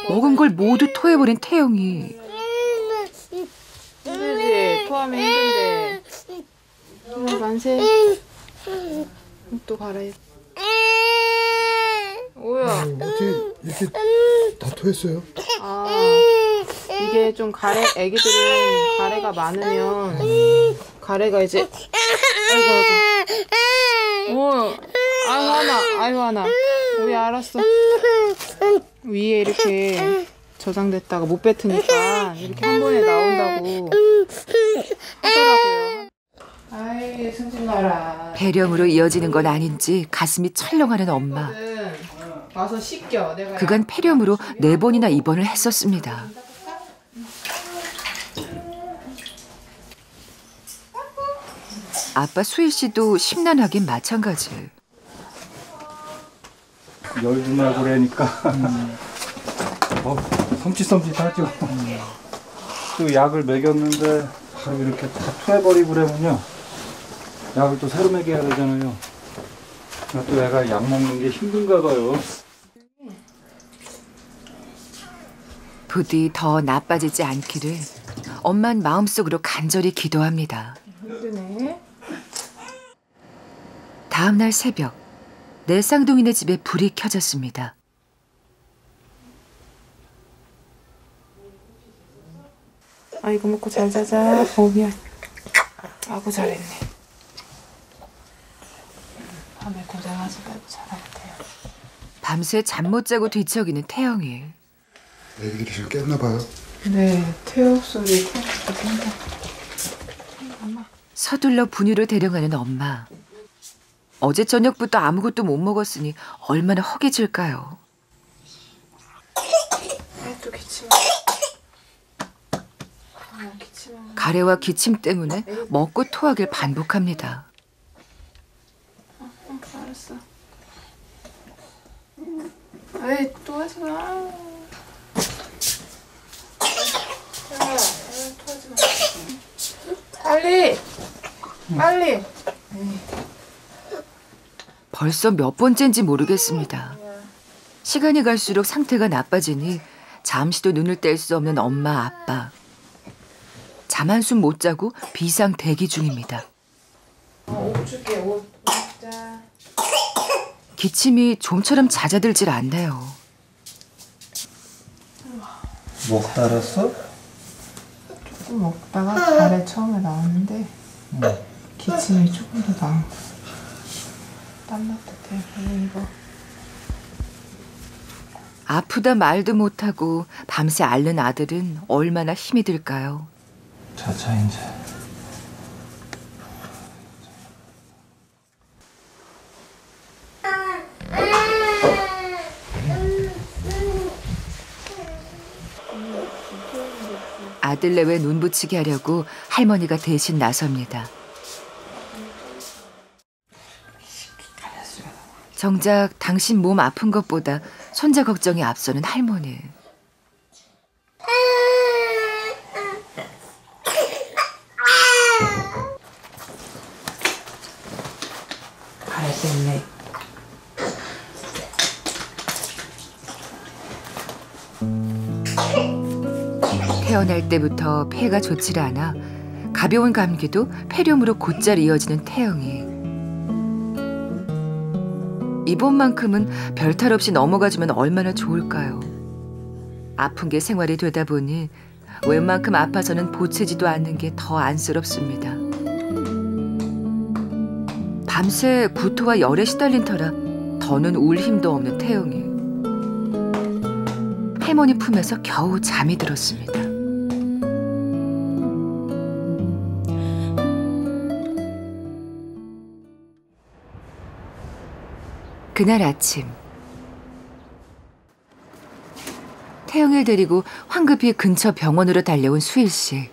먹은 걸 모두 토해버린 태영이. 힘들지? 토하면 힘든데. 만세. 또 갈아입. 뭐야? 어떻게 이렇게 다 토했어요? 아, 이게 좀 애기들은 가래가 많으면 가래가 이제 아이고 아이고 하나 우리 알았어. 위에 이렇게 저장됐다가 못 뱉으니까 이렇게 한 번에 나온다고 하더라고요. 아이 승진 나라. 배령으로 이어지는 건 아닌지 가슴이 철렁하는 엄마. 와서 씻겨. 내가 그간 폐렴으로 4번이나 입원을 했었습니다. 아빠 수일 씨도 심란하긴 마찬가지. 열도 나고 그러니까 섬찟섬찟하죠. 또 약을 먹였는데 바로 이렇게 다 토해버리고 그러면요. 약을 또 새로 먹여야 되잖아요. 또 애가 약 먹는 게 힘든가 봐요. 부디 더 나빠지지 않기를 엄만 마음속으로 간절히 기도합니다. 힘드네. 다음 날 새벽, 내 쌍둥이네 집에 불이 켜졌습니다. 아 이거 먹고 잘 자자. 미안. 아구 잘했네. 밤에 고생하지 말고 자라야 돼요. 밤새 잠 못 자고 뒤척이는 태영이. 애기들이 지금 깼나 봐요. 네, 태엽 소리 콩도 깬다. 서둘러 분유를 대령하는 엄마. 어제 저녁부터 아무것도 못 먹었으니 얼마나 허기질까요. 또 기침. 기침. 가래와 기침 때문에 먹고 토하길 반복합니다. 알았어. 에이, 또 하지 마. 토하지 마. 빨리! 빨리! 벌써 몇 번째인지 모르겠습니다. 시간이 갈수록 상태가 나빠지니 잠시도 눈을 뗄 수 없는 엄마, 아빠. 잠 한숨 못 자고 비상 대기 중입니다. 옷 줄게, 옷. 자. 기침이 좀처럼 잦아들질 않네요. 목 달았어? 조금 먹다가 가래 처음에 나왔는데 기침이 조금 더 나온 거. 땀났다 돼. 이거. 아프다 말도 못하고 밤새 앓는 아들은 얼마나 힘이 들까요? 자자 이제. 아들 내외 눈 붙이게 하려고 할머니가 대신 나섭니다. 정작 당신 몸 아픈 것보다 손자 걱정이 앞서는 할머니. 가래 때문에. 태어날 때부터 폐가 좋지 않아 가벼운 감기도 폐렴으로 곧잘 이어지는 태영이. 이번만큼은 별탈 없이 넘어가주면 얼마나 좋을까요? 아픈 게 생활이 되다 보니 웬만큼 아파서는 보채지도 않는 게 더 안쓰럽습니다. 밤새 구토와 열에 시달린 터라 더는 울 힘도 없는 태영이. 할머니 품에서 겨우 잠이 들었습니다. 그날 아침 태영이를 데리고 황급히 근처 병원으로 달려온 수일 씨.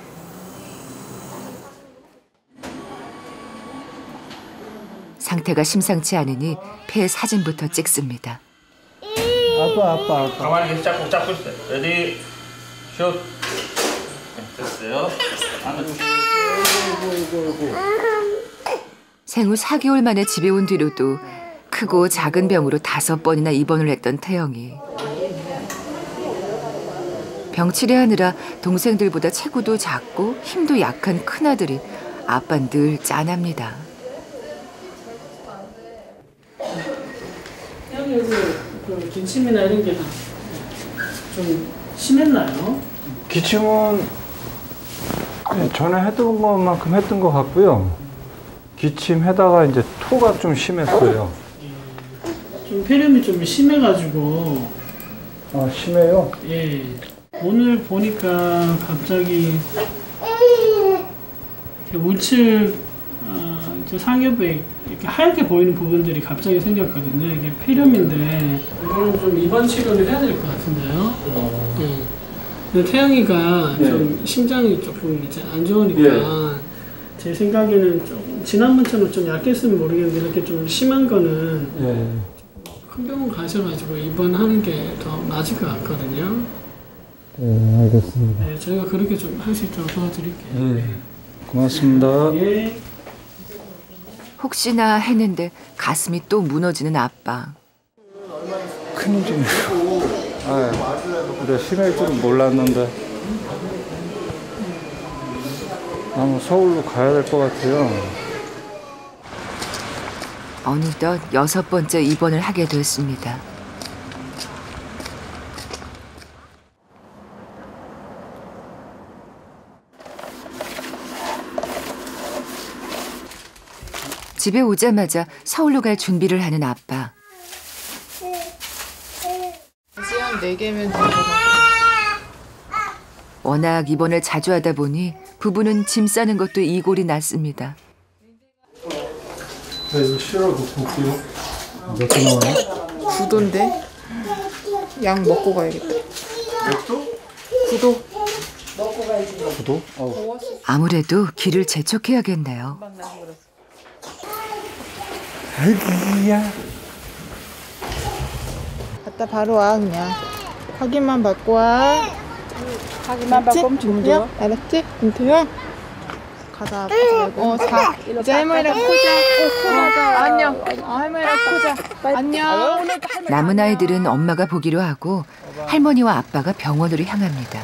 상태가 심상치 않으니 폐 사진부터 찍습니다. 아빠. 가만히 잡고 있어요. 레디, 슛. 됐어요. 생후 4개월 만에 집에 온 뒤로도 크고 작은 병으로 5번이나 입원을 했던 태영이. 병치레하느라 동생들보다 체구도 작고 힘도 약한 큰아들이 아빠는 늘 짠합니다. 여기 그 기침이나 이런 게 좀 심했나요? 기침은 전에 했던 것만큼 했던 것 같고요. 기침하다가 이제 토가 좀 심했어요. 좀 폐렴이 좀 심해가지고. 아, 심해요? 예. 오늘 보니까 갑자기 이렇게 우측 이제 상엽에 이렇게 하얗게 보이는 부분들이 갑자기 생겼거든요. 이게 폐렴인데 이거는 좀 입원 치료를 해야 될 것 같은데요. 예. 근데 태영이가 좀 심장이 조금 이제 안 좋으니까 제 생각에는 좀 지난번처럼 좀 약했으면 모르겠는데 이렇게 좀 심한 거는 큰 병원 가셔가지고 입원하는 게 더 맞을 것 같거든요. 네, 알겠습니다. 네, 저희가 그렇게 좀 할 수 있도록 도와드릴게요. 네, 고맙습니다. 예. 혹시나 했는데 가슴이 또 무너지는 아빠. 큰일이네요. 근데 심할 줄은 몰랐는데 아마 서울로 가야 될 것 같아요. 어느덧 6번째 입원을 하게 됐습니다. 집에 오자마자 서울로 갈 준비를 하는 아빠. 이제 한 4개면 될 것 같아. 워낙 입원을 자주 하다 보니 부부는 짐 싸는 것도 이골이 났습니다. 네, 이거 실어 놓고 올게요. 몇 개 나와요? 9도인데? 약 먹고 가야겠다. 몇 도? 9도. 9도? 아무래도 길을 재촉해야겠네요. 아이고야. 갔다 바로 와 그냥. 확인만 받고 와. 확인만 받고 오면 주면 돼. 알았지? 김태형? 가다 아프지 말고. 자. 이제 할머니랑 코자. 안녕. 할머니랑 코자. 안녕. 남은 아이들은 엄마가 보기로 하고 할머니와 아빠가 병원으로 향합니다.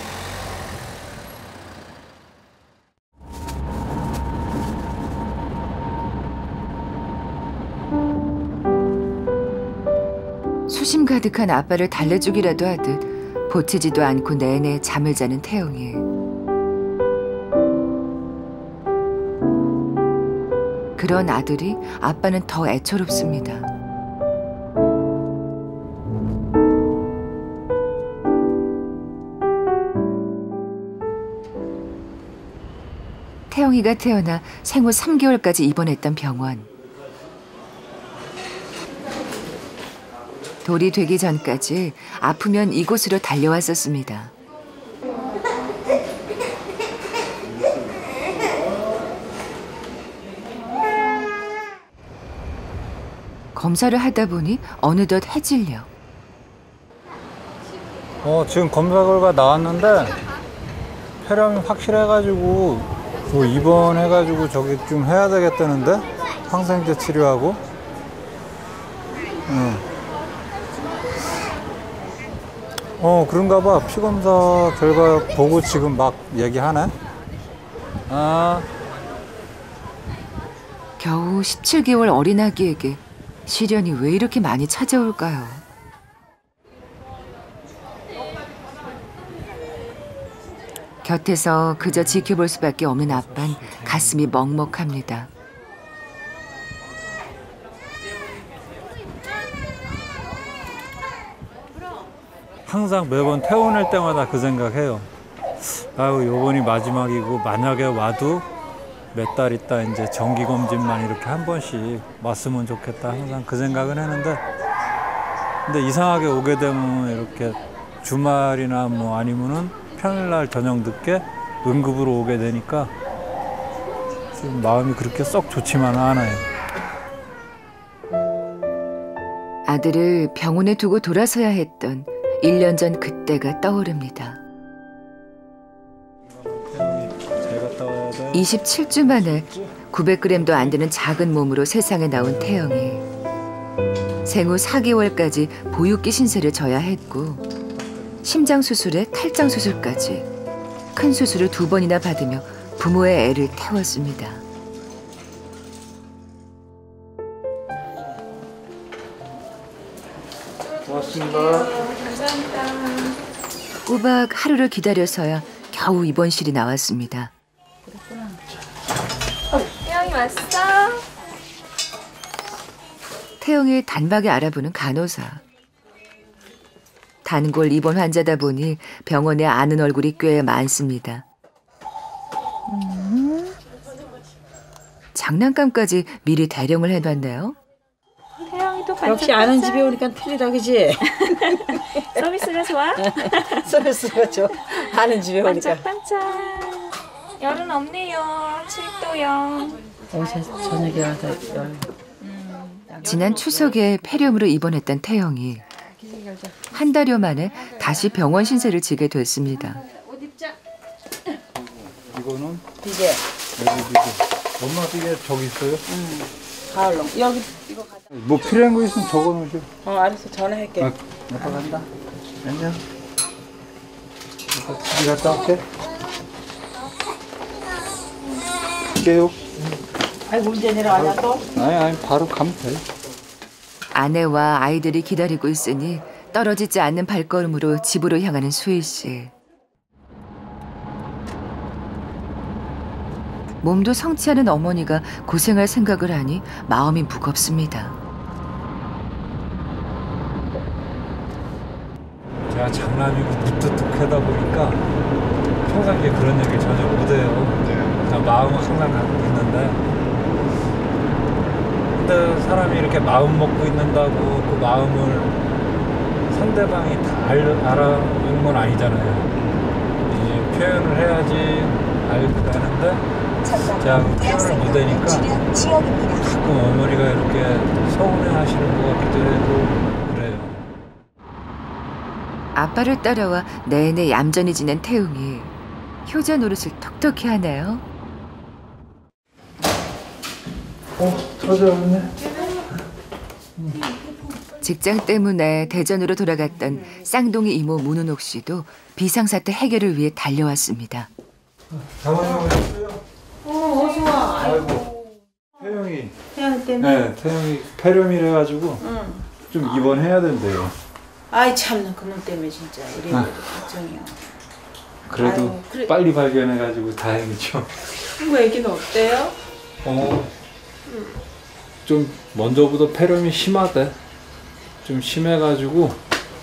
수심 가득한 아빠를 달래주기라도 하듯 보채지도 않고 내내 잠을 자는 태영이. 그런 아들이 아빠는 더 애처롭습니다. 태영이가 태어나 생후 3개월까지 입원했던 병원. 돌이 되기 전까지 아프면 이곳으로 달려왔었습니다. 검사를 하다 보니 어느덧 해질녘. 지금 검사 결과 나왔는데 폐렴이 확실해가지고 뭐 입원해가지고 저기 좀 해야 되겠다는데 항생제 치료하고. 그런가 봐. 피검사 결과 보고 지금 막 얘기하네. 겨우 17개월 어린 아기에게 시련이 왜 이렇게 많이 찾아올까요? 곁에서 그저 지켜볼 수밖에 없는 아빤 가슴이 먹먹합니다. 항상 매번 퇴원할 때마다 그 생각해요. 아유, 요번이 마지막이고 만약에 와도 몇 달 있다 이제 정기검진만 이렇게 한 번씩 왔으면 좋겠다. 항상 그 생각은 했는데 근데 이상하게 오게 되면 이렇게 주말이나 뭐 아니면은 평일날 저녁 늦게 응급으로 오게 되니까 지금 마음이 그렇게 썩 좋지만은 않아요. 아들을 병원에 두고 돌아서야 했던 1년 전 그때가 떠오릅니다. 27주 만에 900g도 안 되는 작은 몸으로 세상에 나온 태영이. 생후 4개월까지 보육기 신세를 져야 했고 심장 수술에 탈장 수술까지 큰 수술을 2번이나 받으며 부모의 애를 태웠습니다. 고맙습니다. 꼬박 하루를 기다려서야 겨우 입원실이 나왔습니다. 태영이 왔어? 태영이 단박에 알아보는 간호사. 단골 입원 환자다 보니 병원에 아는 얼굴이 꽤 많습니다. 장난감까지 미리 대령을 해놨네요. 태영이도 반짝반짝. 역시 아는 집에 오니까 틀리다 그지? 서비스가 좋아? 서비스가 좋아. 아는 집에 오니까. 반짝반짝. 열은 없네요. 7도요. 저녁에 와서 지난 추석에 폐렴으로 입원했던 태영이 한 달여 만에 다시 병원 신세를 지게 됐습니다. 이거는 비계. 엄마 비계 저기 있어요? 가을로. 여기 이거 가자. 뭐 필요한 거 있으면 적어놓으세요. 알았어. 전화할게. 아빠 간다. 안녕. 아빠 집에 갔다 올게. 갈게요. 아이고 언제 내려가냐 또? 아니 바로 가면 돼. 아내와 아이들이 기다리고 있으니 떨어지지 않는 발걸음으로 집으로 향하는 수희 씨. 몸도 성치 않은 어머니가 고생할 생각을 하니 마음이 무겁습니다. 제가 장남이고 무뚝뚝하다 보니까 평상시에 그런 얘기 전혀 못해요. 그냥 마음은 항상 갖고 있는데 근데 사람이 이렇게 마음 먹고 있는다고 그 마음을 상대방이 다 알아주는 건 아니잖아요. 이제 표현을 해야지 알게 되는데 제가 표현을 못 하니까 가끔 어머니가 이렇게 서운해 하시는 것 같기도 해도 그래요. 아빠를 따라와 내내 얌전히 지낸 태웅이 효자 노릇을 톡톡히 하네요. 찾아왔네. 직장 때문에 대전으로 돌아갔던 쌍둥이 이모 문은옥 씨도 비상사태 해결을 위해 달려왔습니다. 장모님 오셨어요? 어서 와. 아이고. 태영이. 태양 때문에. 네, 태영이 폐렴이래가지고 좀 입원해야 된대요. 아이 참나 그놈 때문에 진짜 이래 걱정이야. 그래도 아유, 그래. 빨리 발견해가지고 다행이죠. 친구 애기는 어때요? 좀 먼저보다 폐렴이 심하대. 좀 심해가지고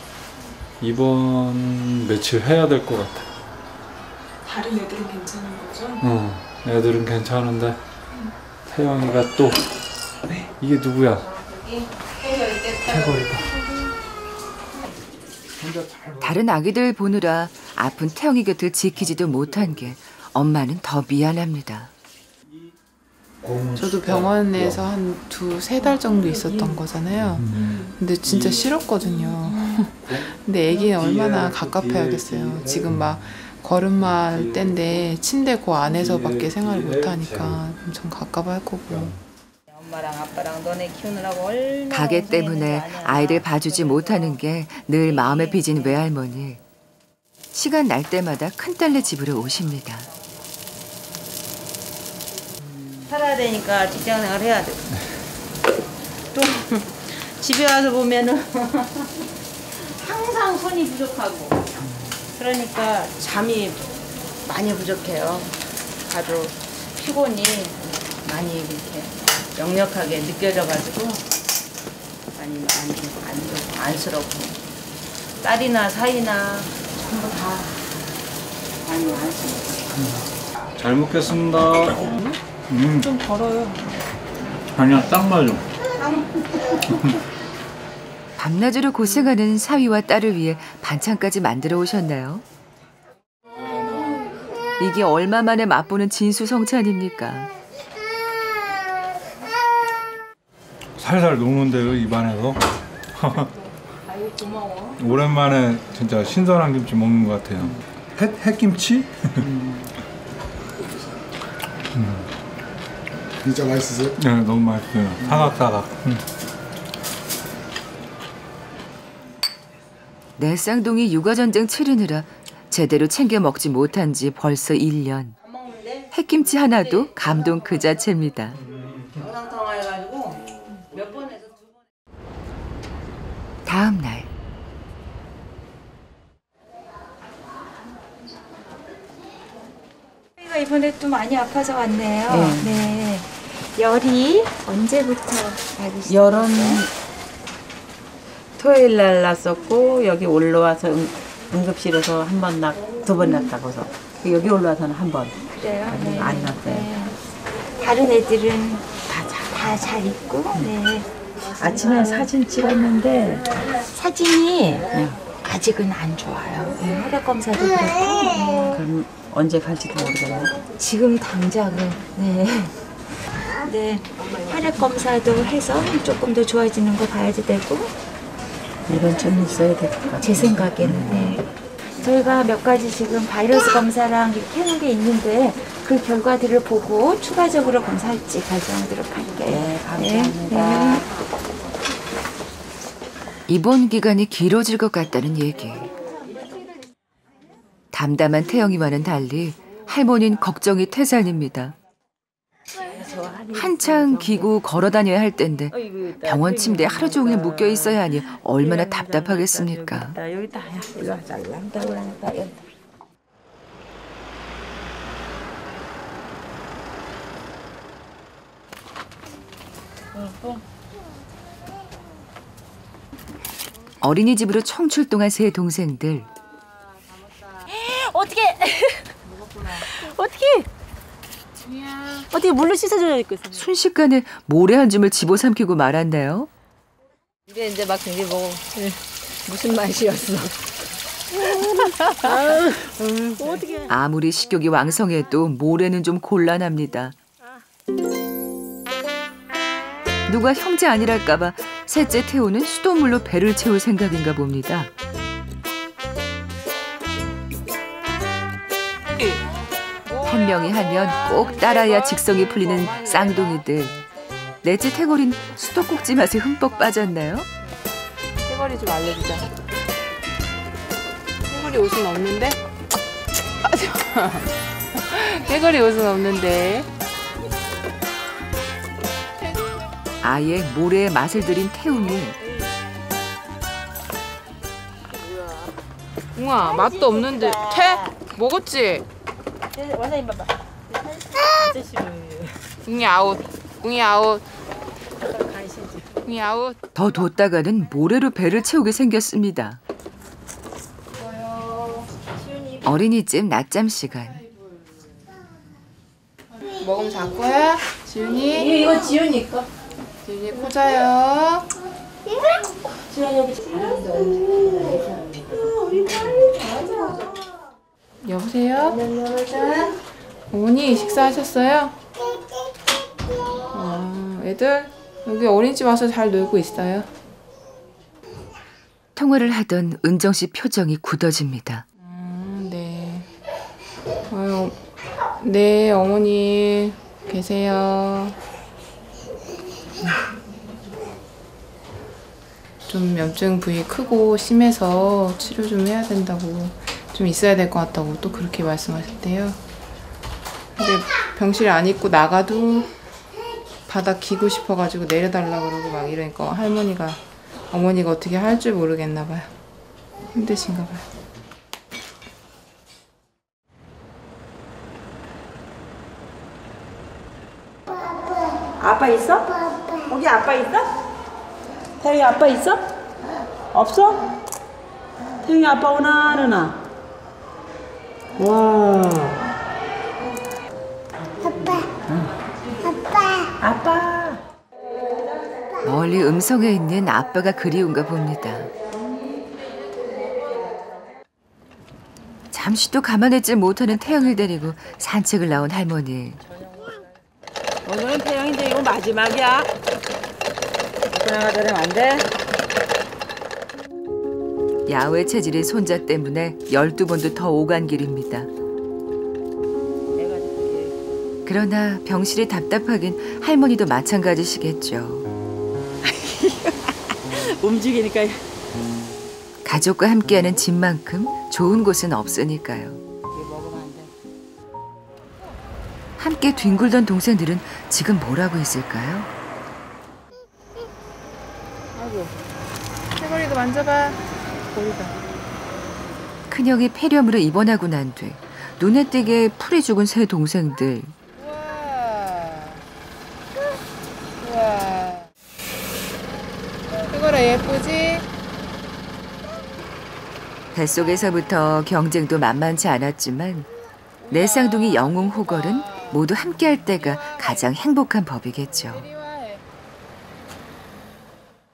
입원 며칠 해야 될 것 같아. 다른 애들은 괜찮은 거죠? 애들은 괜찮은데 태영이가 또 이게 누구야? 태걸이다. 다른 아기들 보느라 아픈 태영이 곁을 지키지도 못한 게 엄마는 더 미안합니다. 저도 병원에서 한 2-3달 정도 있었던 거잖아요. 근데 진짜 싫었거든요. 근데 애기는 얼마나 갑갑해야겠어요. 지금 막 걸음마 때인데 침대 그 안에서밖에 생활을 못하니까 엄청 갑갑할 거고. 엄마랑 아빠랑 너네 키우느라고 얼마나 가게 때문에 아이들 봐주지 못하는 게 늘 마음에 빚은 외할머니. 시간 날 때마다 큰딸네 집으로 오십니다. 살아야 되니까 직장 생활 해야 돼. 또 집에 와서 보면은 항상 손이 부족하고 그러니까 잠이 많이 부족해요. 아주 피곤이 많이 이렇게 역력하게 느껴져가지고 많이 안쓰럽고 딸이나 사이나 전부 다 많이 안쓰럽고. 잘 먹겠습니다. 좀 걸어요. 아니야, 딱 맞아. 밤낮으로 고생하는 사위와 딸을 위해 반찬까지 만들어 오셨나요? 이게 얼마 만에 맛보는 진수성찬입니까? 살살 녹는데요, 입안에서. 오랜만에 진짜 신선한 김치 먹는 것 같아요. 햇김치? 진짜 맛있으세요? 네, 너무 맛있어요. 사각사각. 내 쌍둥이 육아전쟁 치르느라 제대로 챙겨 먹지 못한 지 벌써 1년. 햇김치 하나도 감동 그 자체입니다. 영상 통화해가지고 몇 번에서 2번. 다음 날. 저희가 이번에 또 많이 아파서 왔네요. 네. 열이 언제부터 받으시죠? 열은 토요일 날 났었고 여기 올라와서 응급실에서 한 번 두 번 났다고서 여기 올라와서는 한 번. 그래요? 안 났어요. 네. 다른 애들은 다 잘 있고. 네. 아침에 사진 찍었는데 사진이 아직은 안 좋아요. 네, 혈액 검사도 그렇고. 네. 그럼 언제 갈지도 모르겠네요. 지금 당장은 네 혈액 검사도 해서 조금 더 좋아지는 거 봐야지 되고. 이건 좀 있어야 될 것 같아요. 제 생각에는 네. 저희가 몇 가지 지금 바이러스 검사랑 이렇게 하는 게 있는데 그 결과들을 보고 추가적으로 검사할지 결정하도록 할게요. 네, 감사합니다. 네. 입원 기간이 길어질 것 같다는 얘기. 담담한 태영이와는 달리 할머니는 걱정이 태산입니다. 한창 기구 걸어 다녀야 할 때인데 병원 침대에 하루 종일 묶여 있어야 하니 얼마나 답답하겠습니까. 여기다 이거 잘난다 그러니까 여기다. 어린이집으로 청출동한 세 동생들. 어떻게 어떻게 물로 씻어줘야 될 거야? 순식간에 모래 한 줌을 집어삼키고 말았네요. 이제 막 이제 뭐 무슨 맛이었어? 어떻게? 아무리 식욕이 왕성해도 모래는 좀 곤란합니다. 누가 형제 아니랄까봐 셋째 태우는 수돗물로 배를 채울 생각인가 봅니다. 한 명이 하면 꼭 따라야 직성이 풀리는 쌍둥이들. 넷째 태골인 수도꼭지 맛에 흠뻑 빠졌나요? 태거리 좀 알려주자. 태거리 옷은 없는데? 태거리 옷은 없는데. 아예 모래의 맛을 들인 태웅이. 웅아, 맛도 없는데. 채? 먹었지? 원장님 봐봐. 웅이 아웃. 웅이 아웃. 웅이 아웃. 더 뒀다가는 모래로 배를 채우게 생겼습니다. 어린이집 낮잠 시간. 먹으면 잘 거야? 지훈이? 이거 지훈이 거. 지훈이 코 자요. 여보세요? 어머니 식사하셨어요? 애들 여기 어린이집 와서 잘 놀고 있어요. 통화를 하던 은정 씨 표정이 굳어집니다. 네. 아유, 네 어머니 계세요. 좀 염증 부위 크고 심해서 치료 좀 해야 된다고, 좀 있어야 될 것 같다고 또 그렇게 말씀하셨대요. 근데 병실에 안 있고 나가도 바닥 기고 싶어가지고 내려달라 그러고 막 이러니까 어머니가 어떻게 할 줄 모르겠나 봐요. 힘드신가 봐요. 아빠 있어? 거기 아빠 있어? 태영이 아빠 있어? 없어? 태영이 아빠 오나 안 오나? 와. 아빠. 멀리 음성에 있는 아빠가 그리운가 봅니다. 잠시도 가만있지 못하는 태영을 데리고 산책을 나온 할머니. 오늘은 태영인데 이거 마지막이야. 나가더라면 안 돼? 야외 체질의 손자 때문에 12번도 더 오간 길입니다. 그러나 병실이 답답하긴 할머니도 마찬가지시겠죠. 움직이니까. 가족과 함께하는 집만큼 좋은 곳은 없으니까요. 함께 뒹굴던 동생들은 지금 뭘 하고 있을까요? 아이고. 해골이도 만져봐. 보이다. 큰형이 폐렴으로 입원하고 난 뒤 눈에 띄게 풀이 죽은 세 동생들. 우와. 해골아 예쁘지? 뱃속에서부터 경쟁도 만만치 않았지만 내 쌍둥이 영웅 호걸은 모두 함께할 때가 가장 행복한 법이겠죠.